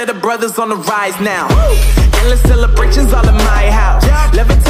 yeah, the brothers on the rise now. Endless celebrations all in my house.